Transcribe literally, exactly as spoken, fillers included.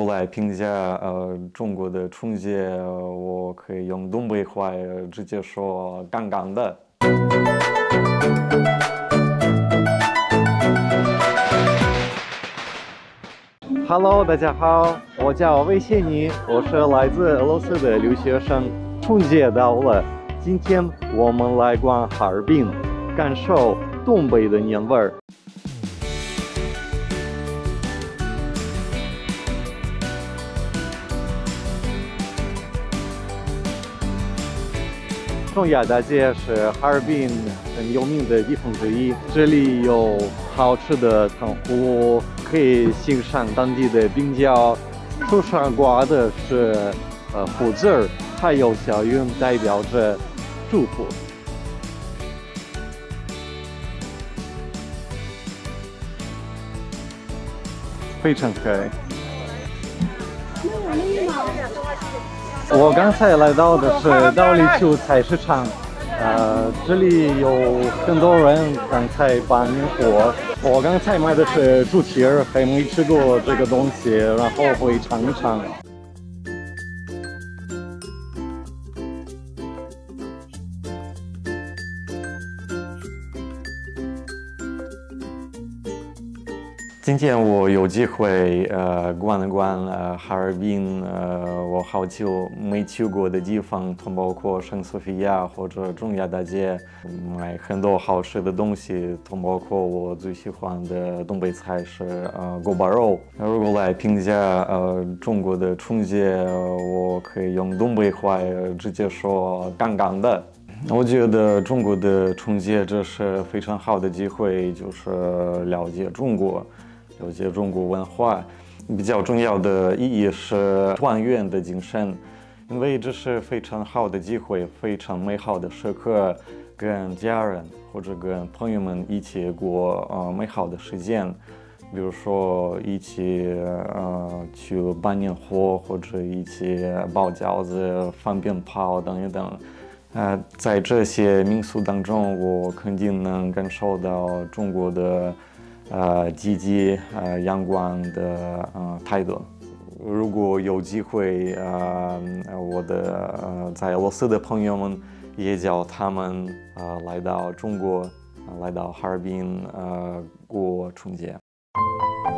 果来评价呃中国的春节，呃我可以用东北话呃直接说杠杠的。 Hello， 大家好，我叫魏谢尼，我是来自俄罗斯的留学生。春节到了，今天我们来逛哈尔滨，感受东北的年味儿。中亚大街是哈尔滨很有名的地方之一，这里有好吃的糖葫芦，可以欣赏当地的冰雕，树上挂的是呃福字儿，还有小云代表着祝福。非常可爱。我刚才来到的是道里区菜市场，呃，这里有很多人刚才办年货。我刚才买的是猪蹄儿，还没吃过这个东西，然后会尝一尝。 今天我有机会呃逛了逛呃哈尔滨，呃我好久没去过的地方，包括圣索菲亚或者中亚大街，买很多好吃的东西，包括我最喜欢的东北菜是呃锅包肉。如果来评价呃中国的春节，呃我可以用东北话呃直接说杠杠的。我觉得中国的春节这是非常好的机会，就是了解中国。了解中国文化，比较重要的意义是团圆的精神，因为这是非常好的机会，非常美好的时刻，跟家人或者跟朋友们一起过呃美好的时间，比如说一起呃去办年货，或者一起包饺子、放鞭炮等一等。呃，在这些民俗当中，我肯定能感受到中国的。呃，积极、呃阳光的呃态度。如果有机会，呃，我的呃在俄罗斯的朋友们也叫他们呃来到中国，呃、来到哈尔滨呃过春节。